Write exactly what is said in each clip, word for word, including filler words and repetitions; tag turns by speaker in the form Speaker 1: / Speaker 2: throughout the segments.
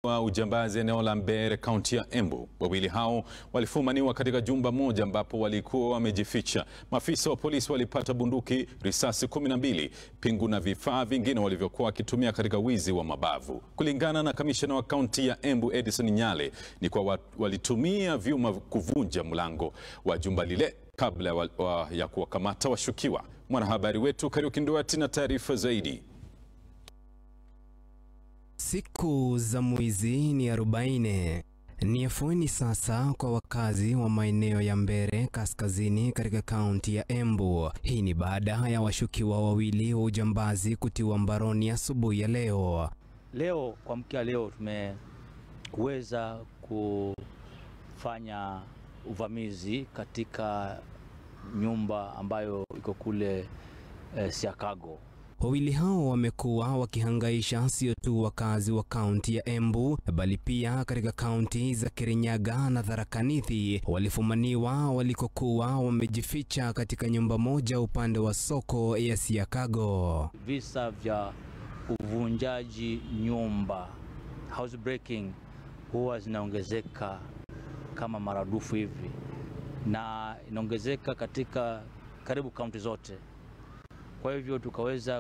Speaker 1: wa Ujambazi eneo la Mbeere, kaunti ya Embu. Wawili hao walifumaniwa katika jumba moja ambapo walikuwa wamejificha. Maafisa wa polisi walipata bunduki, risasi kumi na mbili, pingu na vifaa vingine walivyokuwa wakitumia katika wizi wa mabavu. Kulingana na kamishna wa kaunti ya Embu Edison Nyale, ni kwa walitumia vyuma kuvunja mlango wa jumba lile kabla wa, wa, ya kuwakamata washukiwa. Mwanahabari wetu Kariuki Nduati na taarifa zaidi.
Speaker 2: Siku za mwizi ni arobaini. Ni afueni sasa kwa wakazi wa maeneo ya Mbeere kaskazini katika kaunti ya Embu. Hii ni baada ya washukiwa wawili wa ujambazi kutiwa mbaroni asubuhi ya leo.
Speaker 3: Leo kwa mkia leo tumeweza kufanya uvamizi katika nyumba ambayo iko kule eh, Siakago.
Speaker 2: Wawili hao wamekuwa wakihangaisha sio tu wakazi wa kaunti ya Embu bali pia katika kaunti za Kirinyaga na Tharaka Nithi. Walifumaniwa walikokuwa wamejificha katika nyumba moja upande wa soko ya Siakago.
Speaker 3: Visa vya uvunjaji nyumba, house breaking, huwa zinaongezeka kama maradufu hivi, na inaongezeka katika karibu kaunti zote. Kwa hivyo tukaweza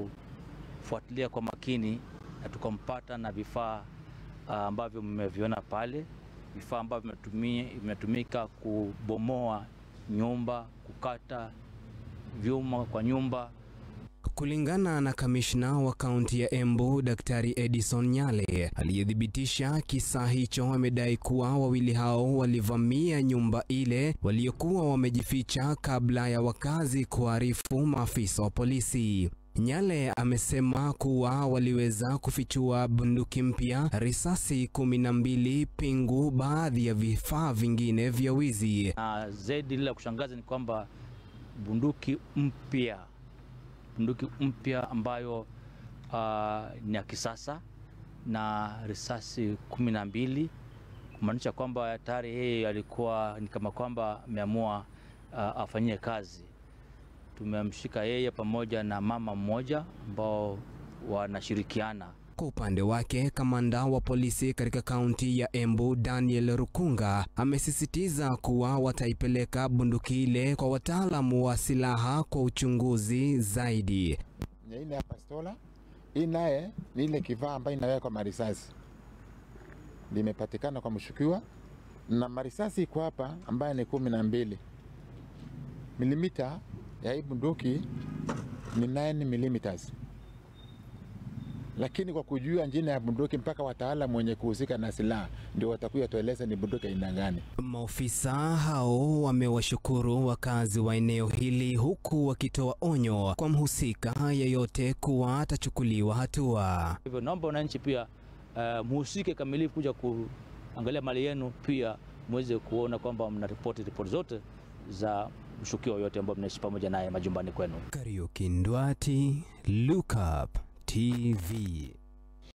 Speaker 3: kufuatilia kwa makini na tukampata na vifaa ambavyo mmeviona pale, vifaa ambavyo vimetumika kubomoa nyumba, kukata vyuma kwa nyumba.
Speaker 2: Kulingana na kamishna wa kaunti ya Embu Daktari Edison Nyale, aliyedhibitisha kisa hicho, amedai kuwa wawili hao walivamia nyumba ile waliokuwa wamejificha kabla ya wakazi kuarifu maafisa wa polisi. Nyale amesema kuwa waliweza kufichua bunduki mpya, risasi kumi na mbili, pingu, baadhi ya vifaa vingine vya wizi.
Speaker 3: Na zaidi la kushangaza ni kwamba bunduki mpya bunduki mpya ambayo uh, ni ya kisasa na risasi kumi na mbili, kumaanisha kwamba tayari yeye alikuwa ni kama kwamba ameamua uh, afanyie kazi. Tumemshika yeye pamoja na mama mmoja ambao wanashirikiana.
Speaker 2: Kwa upande wake, kamanda wa polisi katika kaunti ya Embu Daniel Rukunga amesisitiza kuwa wataipeleka bunduki ile kwa wataalamu wa silaha kwa uchunguzi zaidi.
Speaker 4: Nyingine ya pistola, hii naye ni ile kifaa ambayo inawekwa marisasi. Limepatikana kwa mshukiwa na marisasi iko hapa ambayo ni kumi na mbili. Milimita ya hii bunduki ni nine millimeters. Lakini kwa kujua njina ya bunduki mpaka wataalamu wenye kuhusika na silaha ndio watakuja tueleza ni bunduki aina gani.
Speaker 2: Maafisa hao wamewashukuru wakazi wa eneo hili huku wakitoa onyo kwa mhusika yeyote kuwa atachukuliwa hatua.
Speaker 3: Hivyo naomba wananchi pia uh, mhusike kamilifu kuja kuangalia mali yenu, pia muweze kuona kwamba mna ripoti ripoti zote za mshukiwa yote ambao mnaishi pamoja naye majumbani kwenu.
Speaker 2: Kariuki Nduati, Look Up T V.